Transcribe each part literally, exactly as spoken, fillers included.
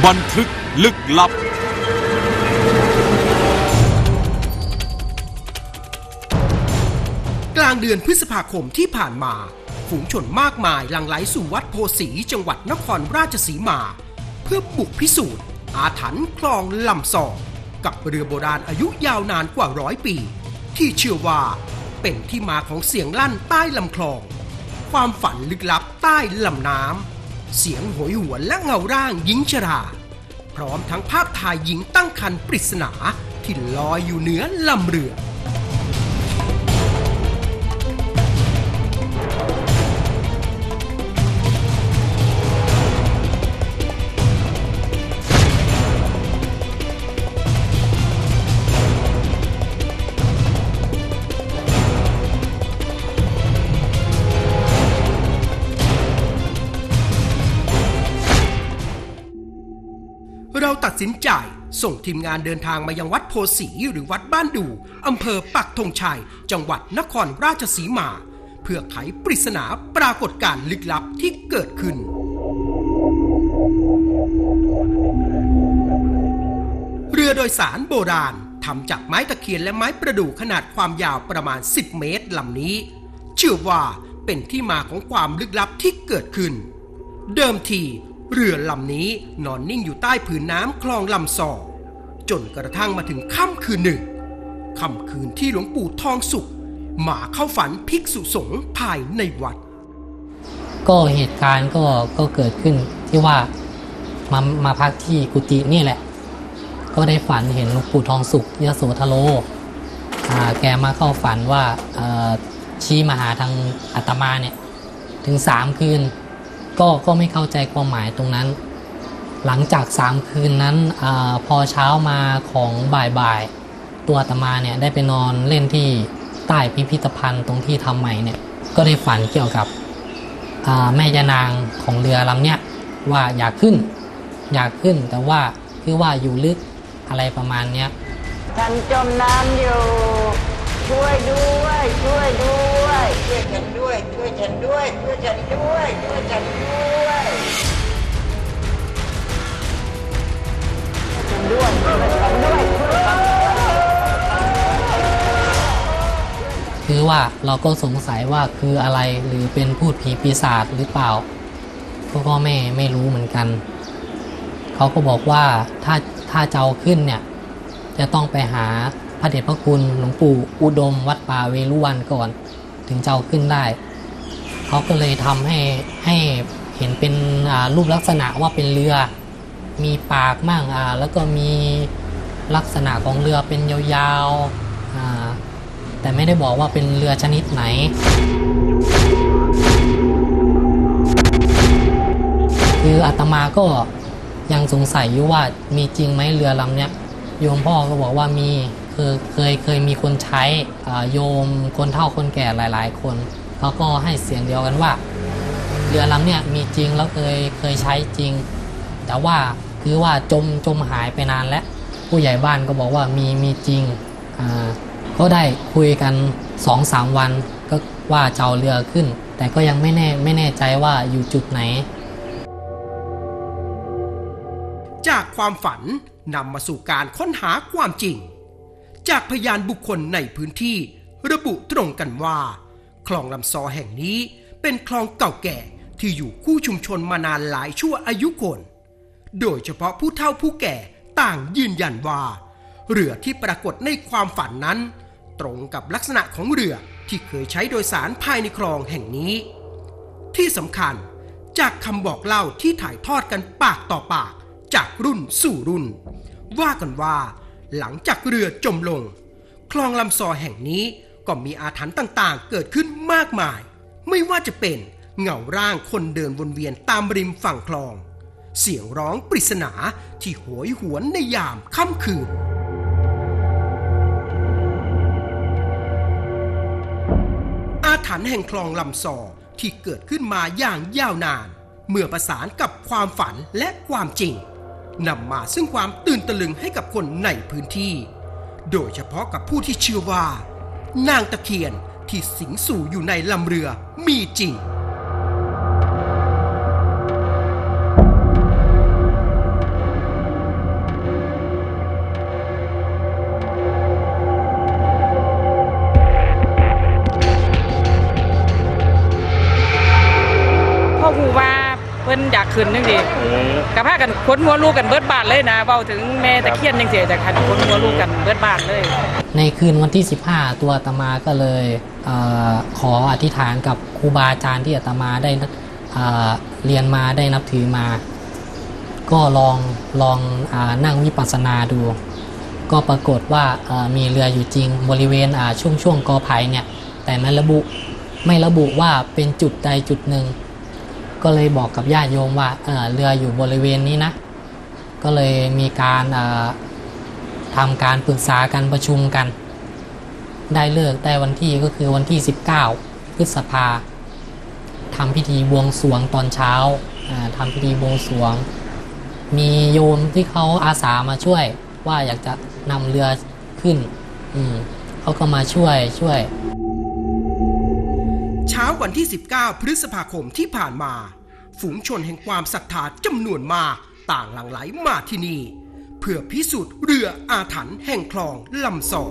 บันทึกลึกลับกลางเดือนพฤษภาคมที่ผ่านมาฝูงชนมากมายหลั่งไหลสู่วัดโพสีจังหวัดนครราชสีมาเพื่อบุกพิสูจน์อาถรรพ์คลองลำซอกับเรือโบราณอายุยาวนานกว่าร้อยปีที่เชื่อว่าเป็นที่มาของเสียงลั่นใต้ลำคลองความฝันลึกลับใต้ลำน้ำเสียงโหยหวนและเงาร่างหญิงชราพร้อมทั้งภาพถ่ายหญิงตั้งครรภ์ปริศนาที่ลอยอยู่เหนือลำเรือเราตัดสินใจส่งทีมงานเดินทางมายังวัดโพสีหรือวัดบ้านดูอำเภอปักธงชัยจังหวัดนครราชสีมาเพื่อไขปริศนาปรากฏการณ์ลึกลับที่เกิดขึ้นเรือโดยสารโบราณทำจากไม้ตะเคียนและไม้ประดู่ขนาดความยาวประมาณสิบเมตรลำนี้เชื่อว่าเป็นที่มาของความลึกลับที่เกิดขึ้นเดิมทีเรือลำนี้นอนนิ่งอยู่ใต้ผืนน้ำคลองลำซอจนกระทั่งมาถึงค่ำคืนหนึ่งค่ำคืนที่หลวงปู่ทองสุขมาเข้าฝันภิกษุสงฆ์ภายในวัดก็เหตุการณ์ก็ก็เกิดขึ้นที่ว่ามามาพักที่กุฏินี่แหละก็ได้ฝันเห็นหลวงปู่ทองสุขยโสธโรอ่าแกมาเข้าฝันว่าชี้มาหาทางอาตมาเนี่ยถึงสามคืนก็ก็ไม่เข้าใจความหมายตรงนั้นหลังจากสามคืนนั้นอพอเช้ามาของบ่ายๆตัวอาตมาเนี่ยได้ไปนอนเล่นที่ใต้พิพิธภัณฑ์ตรงที่ทำใหม่เนี่ยก็ได้ฝันเกี่ยวกับแม่ยานางของเรือลำเนี้ยว่าอยากขึ้นอยากขึ้นแต่ว่าคือว่าอยู่ลึกอะไรประมาณเนี้ยฉันจมน้ำอยู่ช่วยด้วยช่วยด้วยช่วยฉันด้วยช่วยฉันด้วยช่วยฉันด้วยช่วยฉันด้วยฉันด้วยช่วยฉันด้วยช่วยฉันคือว่าเราก็สงสัยว่าคืออะไรหรือเป็นพูดผีปีศาจหรือเปล่าก็ไม่ไม่รู้เหมือนกันเขาก็บอกว่าถ้าถ้าจะเอาขึ้นเนี่ยจะต้องไปหาพระเดชพระคุณหลวงปู่อุดมวัดป่าเวรุวันก่อนถึงจะเอาขึ้นได้เขาก็เลยทำให้ให้เห็นเป็นรูปลักษณะว่าเป็นเรือมีปากมั่งแล้วก็มีลักษณะของเรือเป็นยาวๆแต่ไม่ได้บอกว่าเป็นเรือชนิดไหนคืออาตมาก็ยังสงสัยอยู่ว่ามีจริงไหมเรือลำเนี้ยโยมพ่อก็บอกว่ามีคือเคยเคยมีคนใช้โยมคนเฒ่าคนแก่หลายๆคนเขาก็ให้เสียงเดียวกันว่าเรือลำเนี้ยมีจริงแล้วเคยเคยใช้จริงแต่ว่าคือว่าจมจมหายไปนานแล้วผู้ใหญ่บ้านก็บอกว่ามีมีจริงอ่าก็ได้คุยกัน สองสาม วันก็ว่าจะเอาเรือขึ้นแต่ก็ยังไม่แน่ไม่แน่ใจว่าอยู่จุดไหนจากความฝันนำมาสู่การค้นหาความจริงจากพยานบุคคลในพื้นที่ระบุตรงกันว่าคลองลำซอแห่งนี้เป็นคลองเก่าแก่ที่อยู่คู่ชุมชนมานานหลายชั่วอายุคนโดยเฉพาะผู้เฒ่าผู้แก่ต่างยืนยันว่าเรือที่ปรากฏในความฝันนั้นตรงกับลักษณะของเรือที่เคยใช้โดยสารภายในคลองแห่งนี้ที่สำคัญจากคำบอกเล่าที่ถ่ายทอดกันปากต่อปากจากรุ่นสู่รุ่นว่ากันว่าหลังจากเรือจมลงคลองลำซอแห่งนี้ก็มีอาถรรพ์ต่างๆเกิดขึ้นมากมายไม่ว่าจะเป็นเงาร่างคนเดินวนเวียนตามริมฝั่งคลองเสียงร้องปริศนาที่โหยหวนในยามค่ำคืนอาถรรพ์แห่งคลองลำซอที่เกิดขึ้นมาอย่างยาวนานเมื่อประสานกับความฝันและความจริงนำมาซึ่งความตื่นตะลึงให้กับคนในพื้นที่โดยเฉพาะกับผู้ที่เชื่อว่านางตะเคียนที่สิงสู่อยู่ในลำเรือมีจริงเหูว่าเพิ่นอยากขึ้นจังซี่ก็พากันขนหัวลูกกันเบิดบ้านเลยนะเว้าถึงแม่ตะเคียนจังซี่จะคันขนหัวลูกกันเบิดบ้านเลยในคืนวันที่สิบห้าตัวอาตมาก็เลยเอ่อขออธิษฐานกับครูบาอาจารย์ที่อาตมาได้เอ่อเรียนมาได้นับถือมาก็ลองลองอ่านั่งวิปัสสนาดูก็ปรากฏว่ามีเรืออยู่จริงบริเวณช่วงช่วงกอไผ่เนี่ยแต่ไม่ระบุไม่ระบุว่าเป็นจุดใดจุดหนึ่งก็เลยบอกกับญาติโยมว่า เ, เรืออยู่บริเวณนี้นะก็เลยมีการทำการปรึกษากันประชุมกันได้เลิกได้วันที่ก็คือวันที่สิบเก้าพฤษภาทำพิธีบวงสรวงตอนเช้าทำพิธีบวงสรวงมีโยมที่เขาอาสามาช่วยว่าอยากจะนำเรือขึ้นอืมเขาก็มาช่วยช่วยเช้าวันที่สิบเก้าพฤษภาคมที่ผ่านมาฝูงชนแห่งความศรัทธาจำนวนมากต่างหลั่งไหลมาที่นี่เพื่อพิสูจน์เรืออาถรรพ์แห่งคลองลำซอ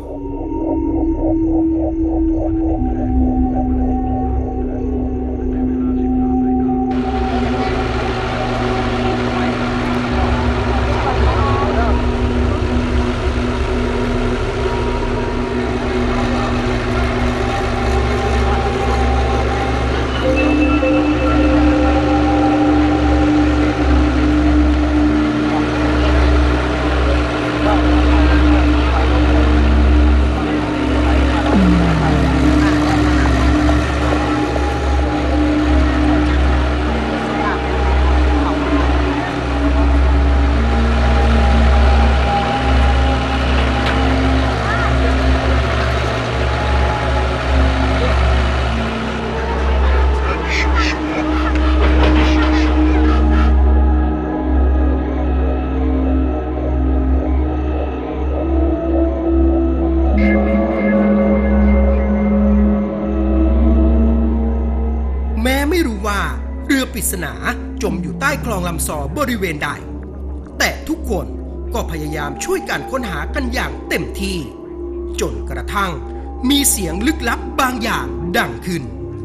ปริศนาจมอยู่ใต้คลองลำซอบริเวณใดแต่ทุกคนก็พยายามช่วยกันค้นหากันอย่างเต็มที่จนกระทั่งมีเสียงลึกลับบางอย่างดังขึ้น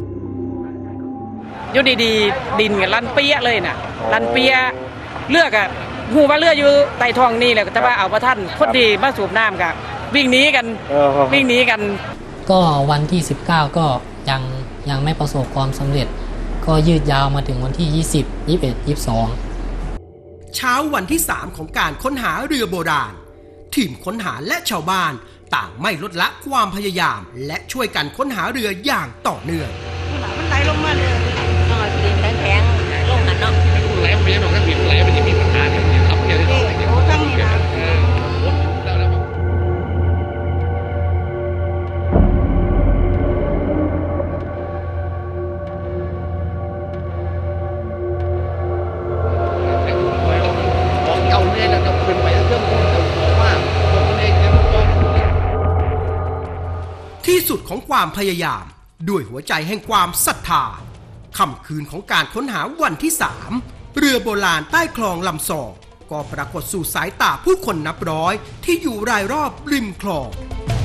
อยู่ดีๆดินกันลั่นเปี้ยเลยน่ะลั่นเปี้ยเลือกอะหูว่าเลืออยู่ใต้ท้องนี่แหละแต่ว่าเอาพระท่านคนดีมาสูบน้ำกับวิ่งหนีกันวิ่งหนีกันก็วันที่สิบเก้าก็ยังยังไม่ประสบความสำเร็จก็ยืดยาวมาถึงวันที่ยี่สิบ ยี่สิบเอ็ด ยี่สิบสองเช้าวันที่สามของการค้นหาเรือโบราณทีมค้นหาและชาวบ้านต่างไม่ลดละความพยายามและช่วยกันค้นหาเรืออย่างต่อเนื่องมันไหลลงมาเลยนอนดินแข็งๆลงหันเนาะไหลไปยังนอกก็มีไหลไปที่มีปัญหาเนี่ยครับเนี่ยโอ้ตั้งนี่นะที่สุดของความพยายามด้วยหัวใจแห่งความศรัทธาค่ำคืนของการค้นหาวันที่สามเรือโบราณใต้คลองลำซอก็ปรากฏสู่สายตาผู้คนนับร้อยที่อยู่รายรอบริมคลอง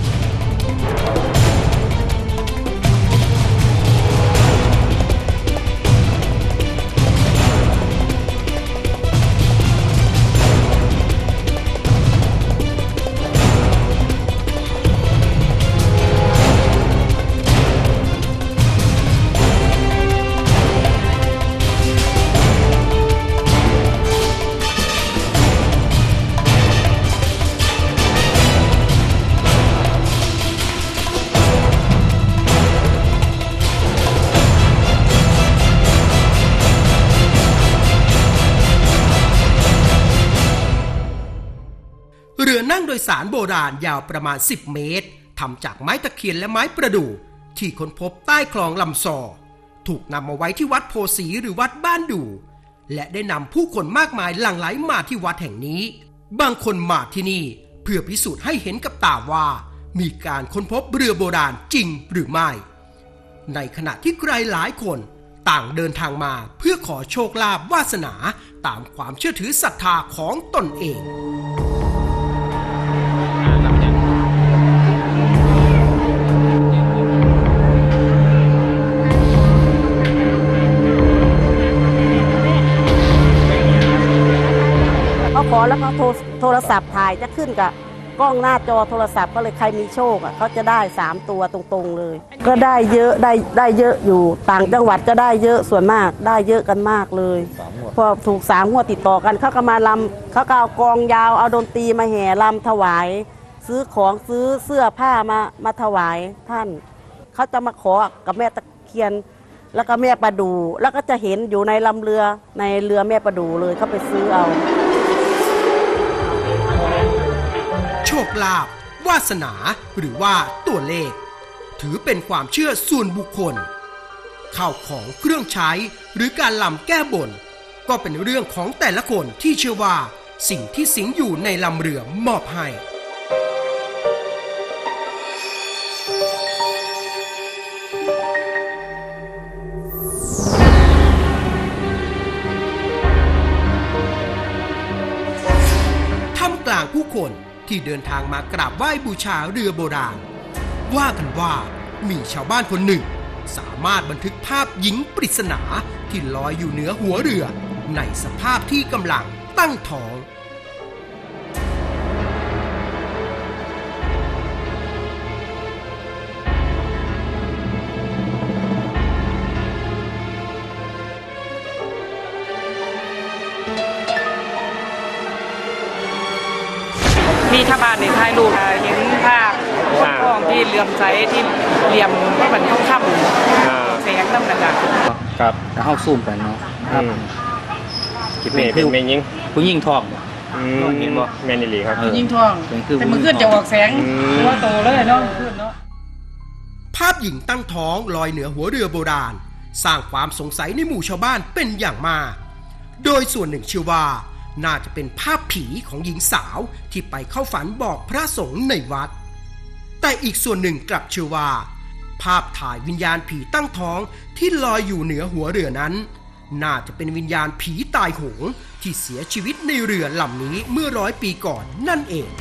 เรือนั่งโดยสารโบราณยาวประมาณสิบเมตรทำจากไม้ตะเคียนและไม้ประดู่ที่ค้นพบใต้คลองลำซอถูกนำมาไว้ที่วัดโพสีหรือวัดบ้านดูและได้นำผู้คนมากมายหลั่งไหลมาที่วัดแห่งนี้บางคนมาที่นี่เพื่อพิสูจน์ให้เห็นกับตาว่ามีการค้นพบเรือโบราณจริงหรือไม่ในขณะที่ใครหลายคนต่างเดินทางมาเพื่อขอโชคลาภวาสนาตามความเชื่อถือศรัทธาของตนเองแล้วก็โทรโทรศัพท์ถ่ายจะขึ้นกับกล้องหน้าจอโทรศัพท์ก็เลยใครมีโชคอ่ะเขาจะได้สามตัวตรงๆเลยก็ได้เยอะได้ได้เยอะอยู่ต่างจังหวัดก็ได้เยอะส่วนมากได้เยอะกันมากเลยพอถูกสามงวดติดต่อกันเขาก็มาลำเขาก็เอากองยาวเอาดนตรีมาแห่ลำถวายซื้อของซื้อเสื้อผ้ามามาถวายท่านเขาจะมาขอกับแม่ตะเคียนแล้วก็แม่ประดูแล้วก็จะเห็นอยู่ในลำเรือในเรือแม่ประดูเลยเขาไปซื้อเอาโชคลาภวาสนาหรือว่าตัวเลขถือเป็นความเชื่อส่วนบุคคลข้าวของเครื่องใช้หรือการลำแก้บนก็เป็นเรื่องของแต่ละคนที่เชื่อว่าสิ่งที่สิงอยู่ในลำเรือมอบให้ท่ามกลางผู้คนที่เดินทางมากราบไหว้บูชาเรือโบราณว่ากันว่ามีชาวบ้านคนหนึ่งสามารถบันทึกภาพหญิงปริศนาที่ลอยอยู่เหนือหัวเรือในสภาพที่กำลังตั้งท้องมีชาวบ้านในท้ายรูปเห็นภาพทองที่เหลื่อมใสที่เหลี่ยมก็เหมือนทองคำแสงน้ำกระจายครับแล้วเข้าซูมกันเนาะครับคิดเป็นเป็นยิงผู้ยิงทองเห็นบ่แมนนิลีครับผู้ยิงทองแต่มันขึ้นจะออกแสงว่าโตเลยเนาะขึ้นเนาะภาพหญิงตั้งท้องลอยเหนือหัวเรือโบราณสร้างความสงสัยในหมู่ชาวบ้านเป็นอย่างมากโดยส่วนหนึ่งเชื่อว่าน่าจะเป็นภาพผีของหญิงสาวที่ไปเข้าฝันบอกพระสงฆ์ในวัดแต่อีกส่วนหนึ่งกลับเชื่อว่าภาพถ่ายวิญญาณผีตั้งท้องที่ลอยอยู่เหนือหัวเรือนั้นน่าจะเป็นวิญญาณผีตายโหงที่เสียชีวิตในเรือลำนี้เมื่อร้อยปีก่อนนั่นเอง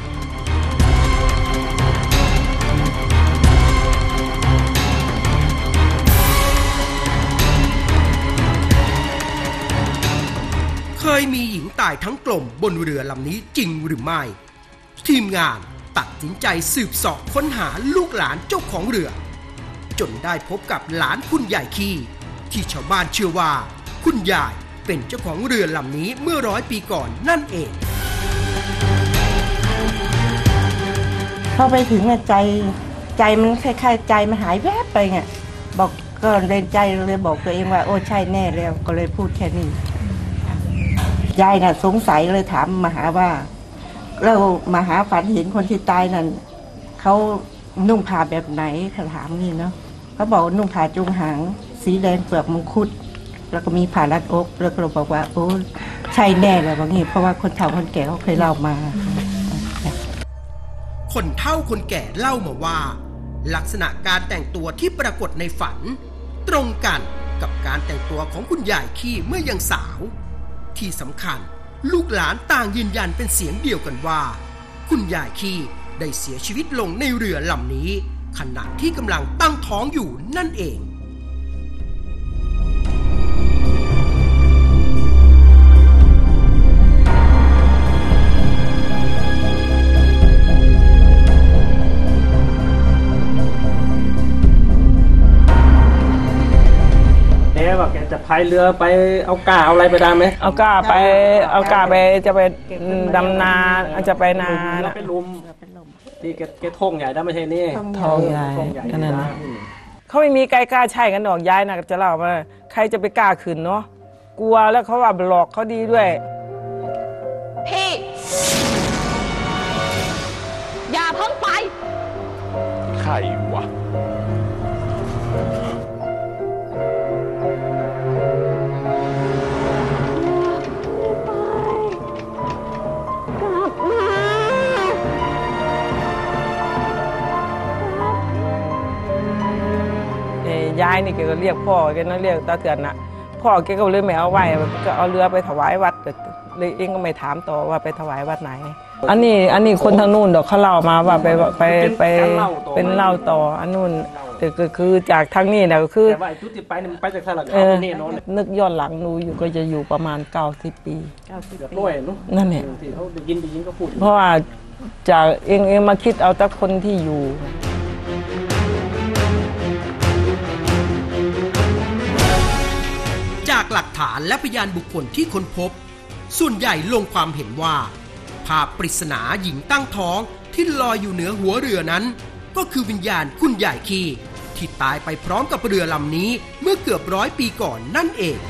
เคยมีหญิงตายทั้งกลมบนเรือลำนี้จริงหรือไม่ทีมงานตัดสินใจสืบเสาะค้นหาลูกหลานเจ้าของเรือจนได้พบกับหลานคุณยายขี้ที่ชาวบ้านเชื่อว่าคุณยายเป็นเจ้าของเรือลำนี้เมื่อร้อยปีก่อนนั่นเองเข้าไปถึงใจใจมันคล้ายๆใจมันหายแวบไปไงบอกก็เล่นใจเลยบอกตัวเองว่าโอ้ใช่แน่แล้วก็เลยพูดแค่นี้ยายน่ะสงสัยเลยถามมาหาว่าเรามาหาฝันเห็นคนที่ตายนั่นเขานุ่งผ้าแบบไหนเขาถามนี่เนาะเขาบอกนุ่งผ้าจุงหางสีแดงเปลือกมังคุดแล้วก็มีผ้ารัดอกแล้วก็เราบอกว่าโอ้ใช่แน่เลยว่างี้เพราะว่าคนเฒ่าคนแก่เขาเคยเล่ามาคนเฒ่าคนแก่เล่ามาว่าลักษณะการแต่งตัวที่ปรากฏในฝันตรงกันกับการแต่งตัวของคุณยายขี้เมื่อยังสาวที่สำคัญลูกหลานต่างยืนยันเป็นเสียงเดียวกันว่าคุณยายขี้ได้เสียชีวิตลงในเรือลำนี้ขณะที่กำลังตั้งท้องอยู่นั่นเองว่าแกจะพายเรือไปเอาก้าเอาอะไรไปได้ไหมเอาก้าไปเอาก้าไปจะไปดำนาจะไปนาไปลุมที่แกท่องใหญ่ได้ไม่ใช่นี่ท่องใหญ่นั่นนะเขาไม่มีใครกล้าใช่กันดอกย้ายนะจะเล่ามาใครจะไปกล้าขึ้นเนาะกลัวแล้วเขาว่าหลอกเขาดีด้วยพี่อย่าเพิ่งไปใครวะยายนี่แกก็เรียกพ่อแกนั่นเรียกตาเถื่อนน่ะพ่อแกก็เลยไม่เอาไว้ก็เอาเรือไปถวายวัดเลยเองก็ไม่ถามต่อว่าไปถวายวัดไหนอันนี้อันนี้คนทางนู้นดอกเขาเล่ามาว่าไปไปไปเป็นเล่าต่ออันนู้นแต่ก็คือจากทางนี้นะก็คือแต่ว่าจุดที่ไปเนี่ยมันไปจากสลัดเอเขาอแน่นอนนึกย้อนหลังดูอยู่ก็จะอยู่ประมาณเก้าสิบปีเก้าสิบเกือบร้อยเนาะนั่นแหละที่เขาได้ยินได้ยินก็พูดเพราะว่าจากเองเองมาคิดเอาแต่คนที่อยู่จากหลักฐานและพยานบุคคลที่ค้นพบส่วนใหญ่ลงความเห็นว่าภาพปริศนาหญิงตั้งท้องที่ลอยอยู่เหนือหัวเรือนั้นก็คือวิญญาณคุณยายคีที่ตายไปพร้อมกับเรือลำนี้เมื่อเกือบร้อยปีก่อนนั่นเอง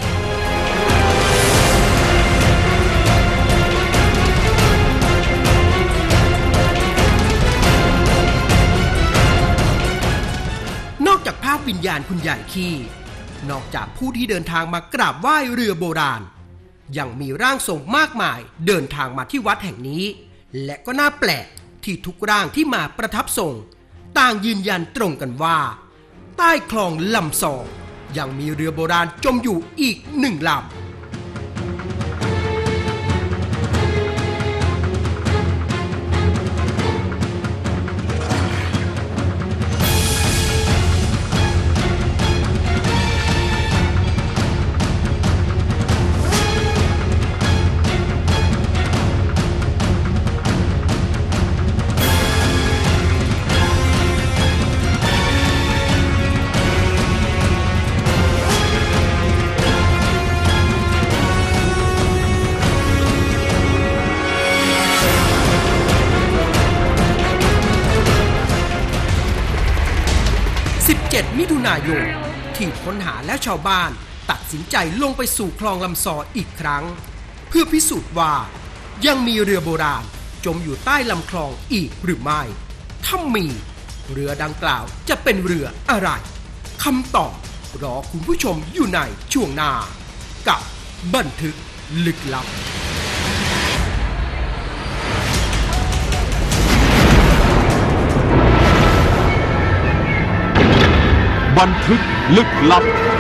นอกจากภาพวิญญาณคุณยายคีนอกจากผู้ที่เดินทางมากราบไหว้เรือโบราณยังมีร่างทรงมากมายเดินทางมาที่วัดแห่งนี้และก็น่าแปลกที่ทุกร่างที่มาประทับทรงต่างยืนยันตรงกันว่าใต้คลองลำซอยังมีเรือโบราณจมอยู่อีกหนึ่งลำสิบเจ็ดมิถุนายนทีมค้นหาและชาวบ้านตัดสินใจลงไปสู่คลองลำซออีกครั้งเพื่อพิสูจน์ว่ายังมีเรือโบราณจมอยู่ใต้ลำคลองอีกหรือไม่ถ้ามีเรือดังกล่าวจะเป็นเรืออะไรคำตอบรอคุณผู้ชมอยู่ในช่วงหน้ากับบันทึกลึกลับบันทึกลึกลับ